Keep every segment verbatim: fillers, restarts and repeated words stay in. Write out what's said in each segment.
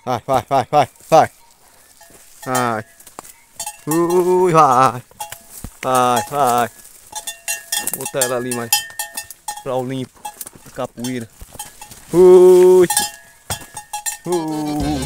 Vai, vai, vai, vai, vai. Vai. Ui, vai. Vai, vai. Vou botar ela ali mais pra o limpo. A capoeira. Ui. Ui.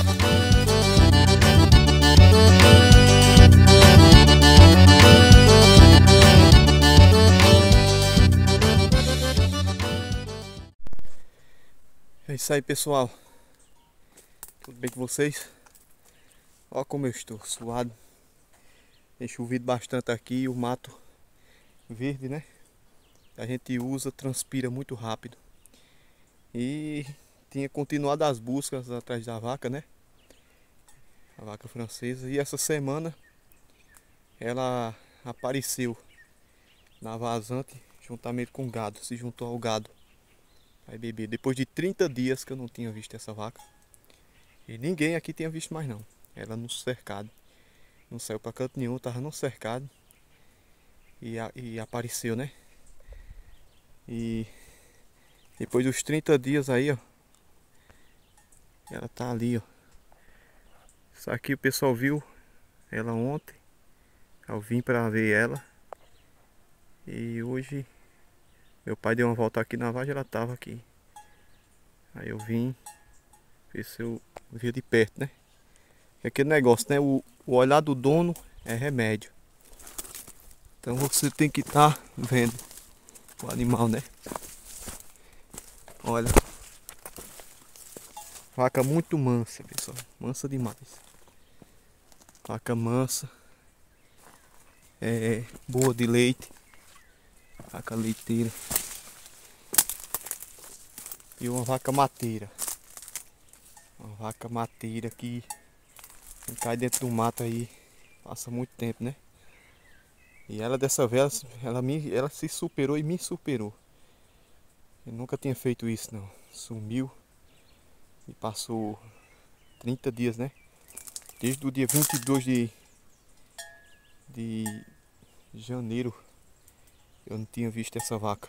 É isso aí, pessoal. Tudo bem com vocês? Olha como eu estou suado. Tem chovido bastante aqui, o mato verde, né? A gente usa, transpira muito rápido. E tinha continuado as buscas atrás da vaca, né? A vaca francesa. E essa semana ela apareceu na vazante juntamente com o gado, se juntou ao gado. Vai beber. Depois de trinta dias que eu não tinha visto essa vaca. E ninguém aqui tinha visto mais não. Ela no cercado. Não saiu pra canto nenhum, tava no cercado. E, a, e apareceu, né? E depois dos trinta dias aí, ó. Ela tá ali, ó. Isso aqui o pessoal viu ela ontem. Eu vim pra ver ela. E hoje meu pai deu uma volta aqui na vargem, ela tava aqui. Aí eu vim ver se eu via de perto, né? É aquele negócio, né? O, o olhar do dono é remédio. Então você tem que estar tá vendo o animal, né? Olha. Vaca muito mansa, pessoal. Mansa demais. Vaca mansa. É boa de leite. Vaca leiteira. E uma vaca mateira. Uma vaca mateira que cai dentro do mato aí. Passa muito tempo, né? E ela dessa vez, ela, me, ela se superou e me superou. Eu nunca tinha feito isso não. Sumiu. E passou trinta dias, né? Desde o dia vinte e dois de, de janeiro eu não tinha visto essa vaca.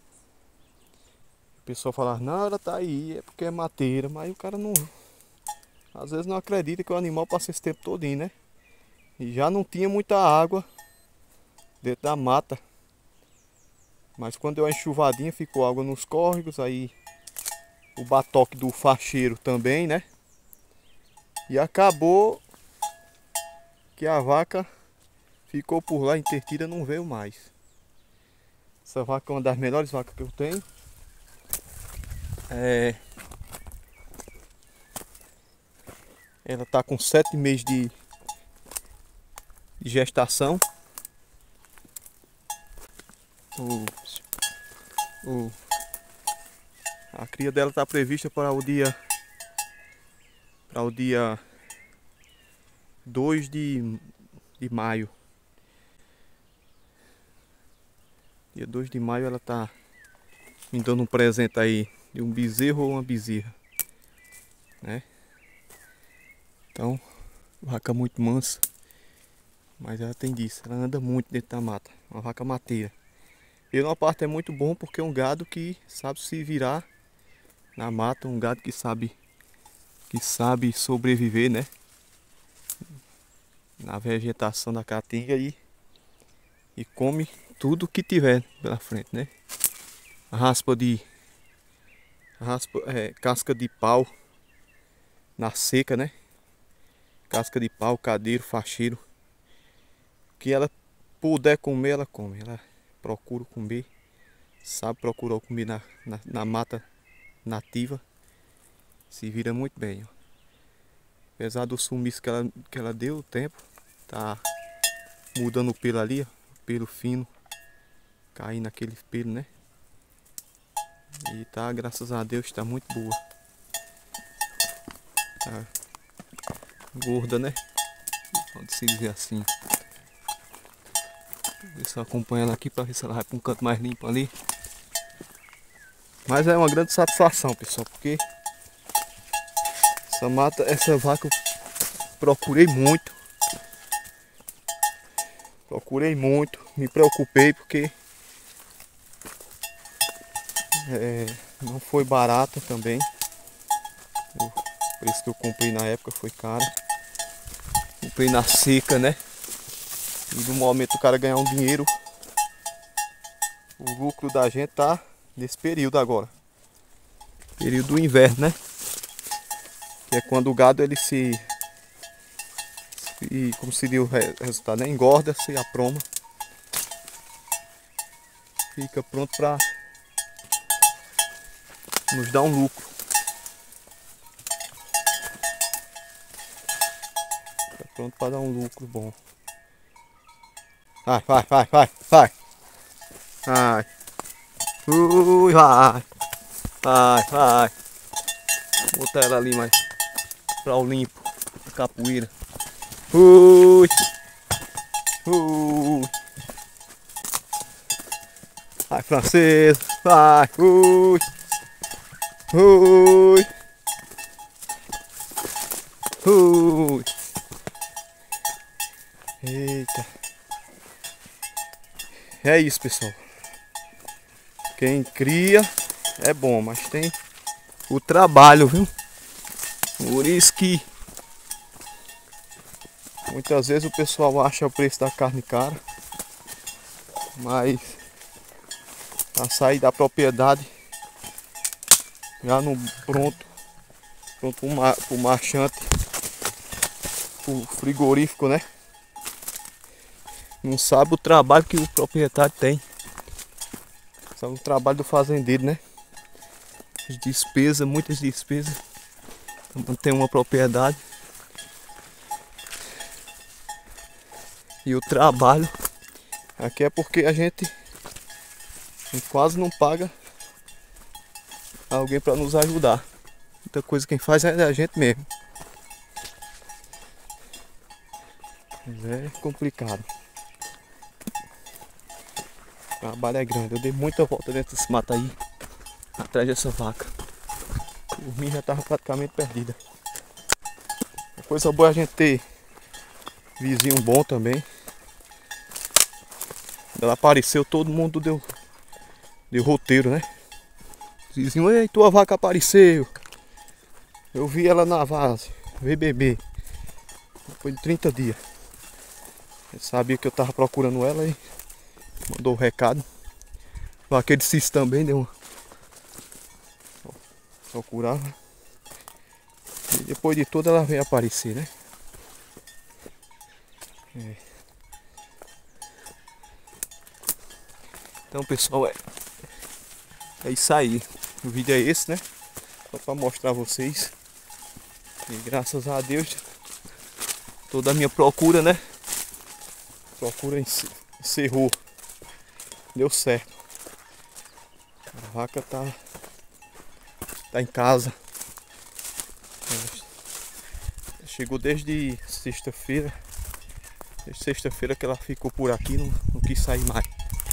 O pessoal falava, não, ela tá aí, é porque é mateira, mas o cara não. Às vezes não acredita que o animal passa esse tempo todinho, né? E já não tinha muita água dentro da mata. Mas quando deu uma enxuvadinha, ficou água nos córregos, aí o batoque do facheiro também, né? E acabou que a vaca ficou por lá intertida, não veio mais. Essa vaca é uma das melhores vacas que eu tenho. É... Ela tá com sete meses de, de gestação. O... O... A cria dela está prevista para o dia para o dia dois de, de maio. Dia dois de maio ela está me dando um presente aí de um bezerro ou uma bezerra, né? Então, vaca muito mansa, mas ela tem disso, ela anda muito dentro da mata, uma vaca mateira. E uma parte é muito bom porque é um gado que sabe se virar na mata, um gado que sabe que sabe sobreviver, né? Na vegetação da caatinga e, e come tudo que tiver pela frente, né? Raspa de raspa, é, casca de pau na seca, né? Casca de pau, cadeiro, facheiro. O que ela puder comer, ela come. Ela procura comer, sabe procurar comer na, na, na mata nativa. Se vira muito bem, ó. Apesar do sumiço que ela, que ela deu o tempo, tá mudando o pelo ali, ó, pelo fino, caindo aquele pelo, né? E tá, graças a Deus, tá muito boa. Tá gorda, né? Pode se dizer assim. Ver se eu acompanho ela aqui para ver se ela vai para um canto mais limpo ali. Mas é uma grande satisfação, pessoal, porque essa mata, essa vaca eu procurei muito. Procurei muito, me preocupei porque é, não foi barata também. O preço que eu comprei na época foi caro. Comprei na seca, né? E no momento o cara ganhar um dinheiro, o lucro da gente tá nesse período agora. Período do inverno, né? Que é quando o gado ele se... se como seria o resultado, né? Engorda, se aproma. Fica pronto para nos dar um lucro. Fica pronto para dar um lucro bom. Vai, vai, vai, vai, vai. Vai. Ui, vai. Vai, vai. Vou botar ela ali mais para o limpo. Capoeira. Ui. Ui. Vai, francês. Vai. Ui. Ui. Ui. Eita. É isso, pessoal. Quem cria é bom, mas tem o trabalho, viu? Por isso que muitas vezes o pessoal acha o preço da carne cara, mas a sair da propriedade já no pronto, pronto para o marchante, o frigorífico, né? Não sabe o trabalho que o proprietário tem. Sabe o trabalho do fazendeiro, né? As despesas, muitas despesas. Manter uma propriedade. E o trabalho aqui é porque a gente, a gente quase não paga alguém para nos ajudar. Muita coisa quem faz é a gente mesmo. Mas é complicado. O trabalho é grande. Eu dei muita volta dentro desse mato aí, atrás dessa vaca. Por mim já estava praticamente perdida. A coisa boa é a gente ter vizinho bom também. Quando ela apareceu, todo mundo deu, deu roteiro, né? Vizinho, ei, tua vaca apareceu. Eu vi ela na vase, veio beber. Depois de trinta dias. Eu sabia que eu tava procurando ela e mandou o recado. Aquele cis também deu uma procurava. E depois de tudo ela veio aparecer, né? É. Então, pessoal, é, é isso aí. O vídeo é esse, né? Só para mostrar a vocês. E graças a Deus, toda a minha procura, né? Procura encerrou. Deu certo. A vaca tá, tá em casa. Chegou desde sexta-feira. Desde sexta-feira que ela ficou por aqui, não, não quis sair mais.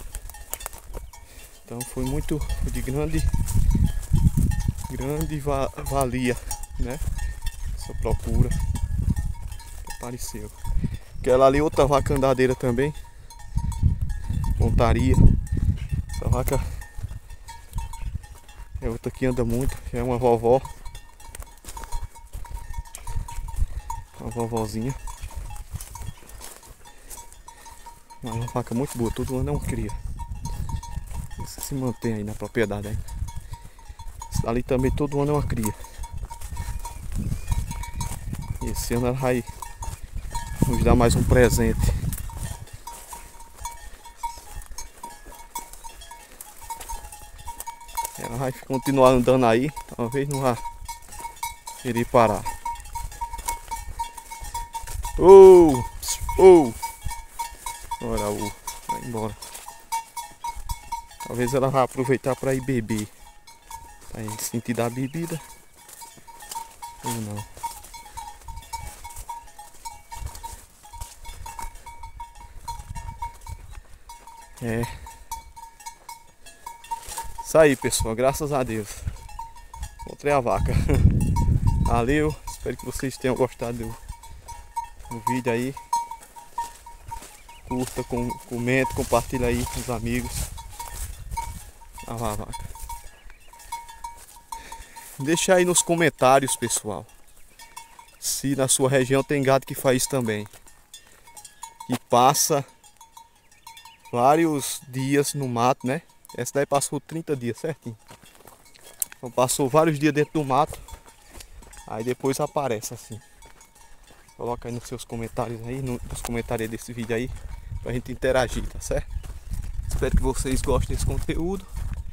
Então foi muito de grande, grande va valia, né? Essa procura que apareceu. Aquela ali, outra vaca andadeira também. Montaria. Essa vaca é outra que anda muito, é uma vovó. Uma vovozinha. Uma vaca muito boa, todo ano é um cria. Isso se mantém aí na propriedade aí. Esse dali também todo ano é uma cria. E esse ano ela vai nos dar mais um presente. Ela vai continuar andando aí, talvez não vá querer parar. Oh! Oh! Ora, oh, vai embora. Talvez ela vá aproveitar para ir beber. Para ir sentir da bebida. Ou não. É. Isso aí, pessoal. Graças a Deus. Encontrei a vaca. Valeu. Espero que vocês tenham gostado do, do vídeo aí. Curta, com, comente, compartilha aí com os amigos. A vaca. Deixa aí nos comentários, pessoal, se na sua região tem gado que faz isso também. Que passa vários dias no mato, né? Essa daí passou trinta dias certinho. Então passou vários dias dentro do mato. Aí depois aparece assim. Coloca aí nos seus comentários aí, nos comentários desse vídeo aí, pra gente interagir, tá certo? Espero que vocês gostem desse conteúdo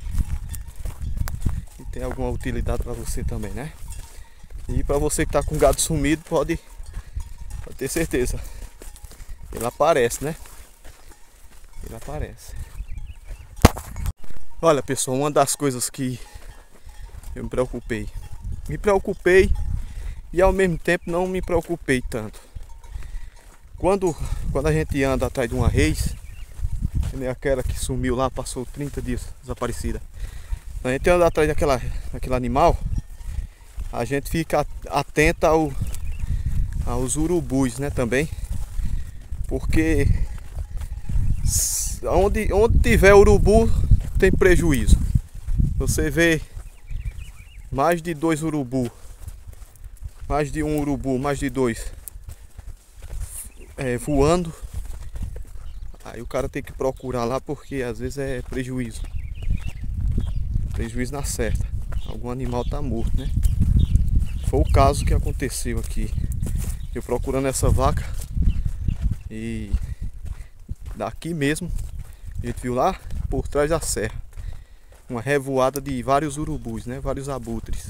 e tenha alguma utilidade para você também, né? E para você que tá com gado sumido, pode, pode ter certeza. Ele aparece, né? Ele aparece. Olha, pessoal, uma das coisas que eu me preocupei. Me preocupei e ao mesmo tempo não me preocupei tanto. Quando, quando a gente anda atrás de uma reis, nem aquela que sumiu lá, passou trinta dias desaparecida. A gente anda atrás daquela, daquele animal, a gente fica atento ao, aos urubus, né, também. Porque onde, onde tiver urubu tem prejuízo. Você vê mais de dois urubu, mais de um urubu, mais de dois é, voando, aí o cara tem que procurar lá porque às vezes é prejuízo. Prejuízo na certa. Algum animal tá morto, né? Foi o caso que aconteceu aqui. Eu procurando essa vaca e daqui mesmo a gente viu lá por trás da serra uma revoada de vários urubus, né? Vários abutres.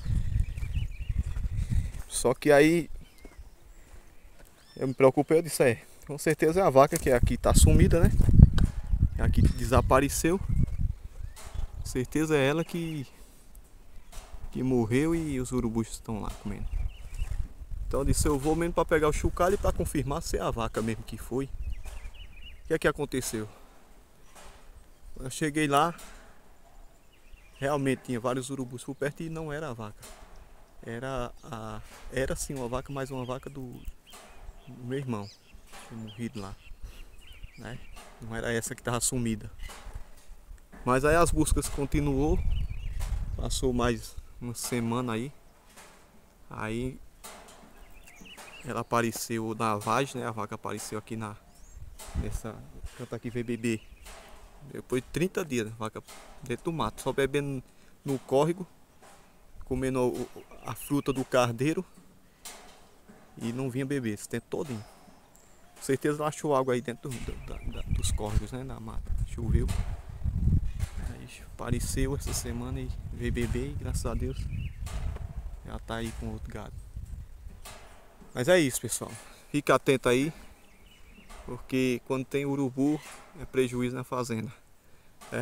Só que aí eu me preocupei, eu disse, é, com certeza é a vaca que aqui tá sumida, né? Aqui desapareceu. Com certeza é ela que que morreu e os urubus estão lá comendo. Então eu disse, eu vou mesmo para pegar o chocalho e para confirmar se é a vaca mesmo que foi. O que é que aconteceu? Eu cheguei lá, realmente tinha vários urubus por perto e não era a vaca. Era a era sim uma vaca, mas uma vaca do, do meu irmão, que tinha morrido lá, né? Não era essa que estava sumida. Mas aí as buscas continuou, passou mais uma semana aí. Aí ela apareceu na vagem, né? A vaca apareceu aqui na nessa canto aqui veio beber. Depois de trinta dias, a vaca dentro do mato, só bebendo no córrego, comendo a fruta do cardeiro e não vinha beber esse tempo todinho. Com certeza ela achou água aí dentro do, da, da, dos córregos, né? Na mata. Choveu. Aí apareceu essa semana e veio beber e graças a Deus já tá aí com outro gado. Mas é isso, pessoal. Fica atento aí, porque quando tem urubu é prejuízo na fazenda. É?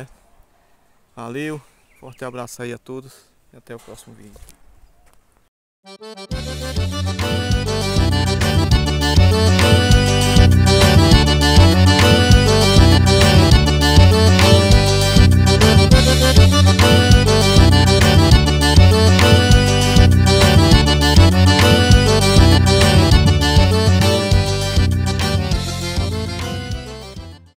Valeu, forte abraço aí a todos e até o próximo vídeo.